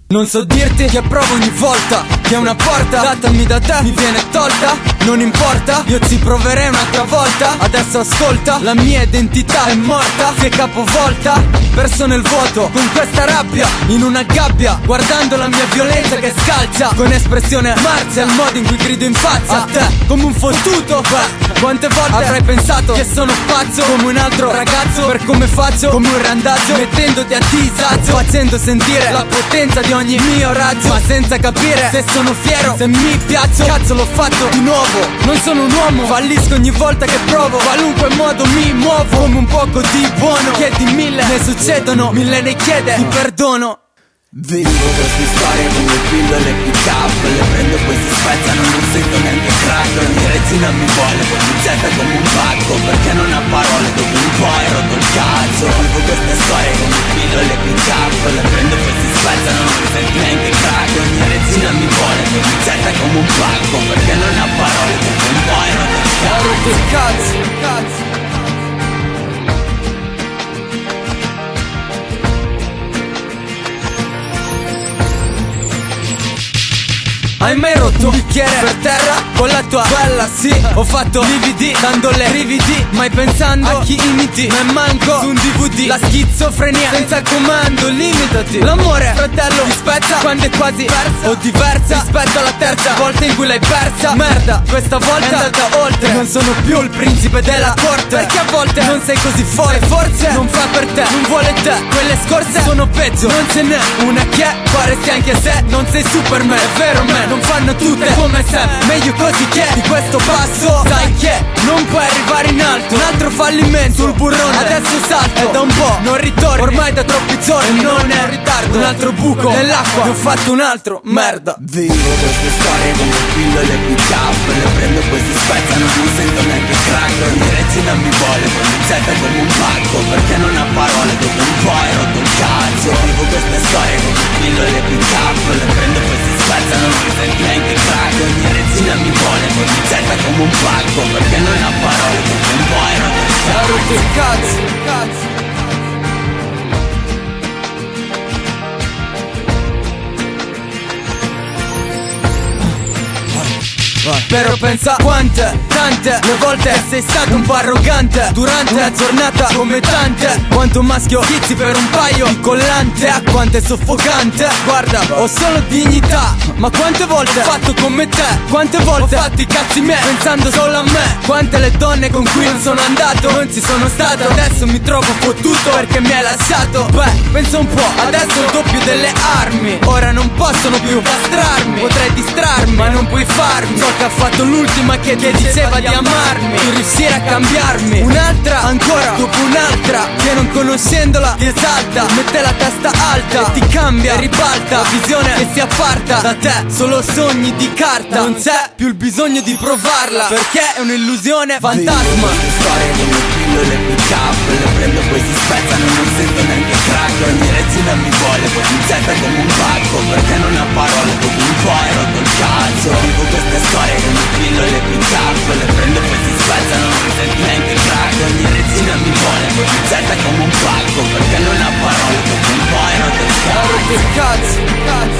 Non so dirti che provo ogni volta che una porta datami da te mi viene tolta. Non importa, io ci proverei un'altra volta. Adesso ascolta, la mia identità è morta, che capovolta, perso nel vuoto con questa rabbia in una gabbia, guardando la mia violenza che scalcia con espressione marcia, il modo in cui grido in faccia a te come un fottuto. Beh, quante volte avrai pensato che sono pazzo come un altro ragazzo, per come faccio come un randaggio, mettendoti a disagio, facendo sentire la potenza di ogni mio raggio, ma senza capire se sono fiero, se mi piaccio. Cazzo, l'ho fatto di nuovo, non sono un uomo, fallisco ogni volta che provo, qualunque modo mi muovo come un poco di buono, che di mille ne succedono, mille ne chiede di perdono. Vivo queste storie come pillole pick up, le prendo e poi si spezzano, non sento neanche crack. Ogni regina mi vuole, poi mi getta come un pacco, perché non ha parole, dopo un po' hai rotto il cazzo. Vivo queste storie come pillole pick up, le prendo e poi si spezzano, non sento neanche crack. Ogni regina mi vuole, poi mi getta come un pacco, perché non ha parole, dopo un po' hai rotto il cazzo. Hai mai rotto un bicchiere per terra con la tua bella? Sì, ho fatto lividi dandole rividi, mai pensando a chi imiti, ma manco su un DVD. La schizofrenia senza comando, limitati. L'amore, fratello, ti spezza quando è quasi persa o diversa rispetto alla terza volta in cui l'hai persa. Merda, questa volta è andata oltre, non sono più il principe della corte, perché a volte non sei così forte, forse non fa per te, non vuole te. Quelle scorse sono peggio, non ce n'è una che faresti anche se non sei Superman. È vero, man, non fanno tutte come sempre, meglio così che di questo passo sai che non puoi arrivare in alto. Un altro fallimento sul burrone, adesso salto, è da un po', non ritorno, ormai da troppi giorni, non è in ritardo. Un altro buco nell'acqua, ne ho fatto un altro, merda. Vivo queste storie come pillole pick up, le prendo e poi si spezzano, non sento neanche crack. Ogni regina mi vuole, poi mi getta come un pacco, perché non ha parole, dopo un po' hai rotto il cazzo. Vivo queste storie come pillole pick up, le prendo e poi si spezzano, non sento neanche crack. Ogni regina mi vuole, poi mi getta come un pacco, perché non ha parole, dopo un po' hai rotto il cazzo. Però pensa quante, tante le volte sei stato un po' arrogante durante la giornata come tante. Quanto maschio schizzi per un paio di collante, a quanto è soffocante. Guarda, ho solo dignità, ma quante volte ho fatto come te, quante volte ho fatto i cazzi miei pensando solo a me. Quante le donne con cui non sono andato, non ci sono stato, adesso mi trovo fottuto perché mi hai lasciato. Beh, pensa un po', adesso ho il doppio delle armi, ora non possono più castrarmi. Potrei distrarmi, ma non puoi farmi ciò che ha fatto l'ultima che ti diceva di amarmi, di riuscire a cambiarmi. Un'altra ancora dopo un'altra che non conoscendola ti esalta, mette la testa alta e ti cambia e ribalta. La visione che si apparta da te, solo sogni di carta, non c'è più il bisogno di provarla perché è un'illusione fantasma. Queste storie come pillole pick up, le prendo e poi si spezzano, non sento neanche crack. Ogni regina mi vuole, poi mi getta come un pacco, perché non ha parole, dopo un po' hai rotto il cazzo. Vivo queste storie come pillole pick up, le prendo e poi si spezzano, non sento neanche crack. Ogni regina mi vuole, poi mi getta come un pacco, perché non ha parole, dopo un po' hai rotto il cazzo.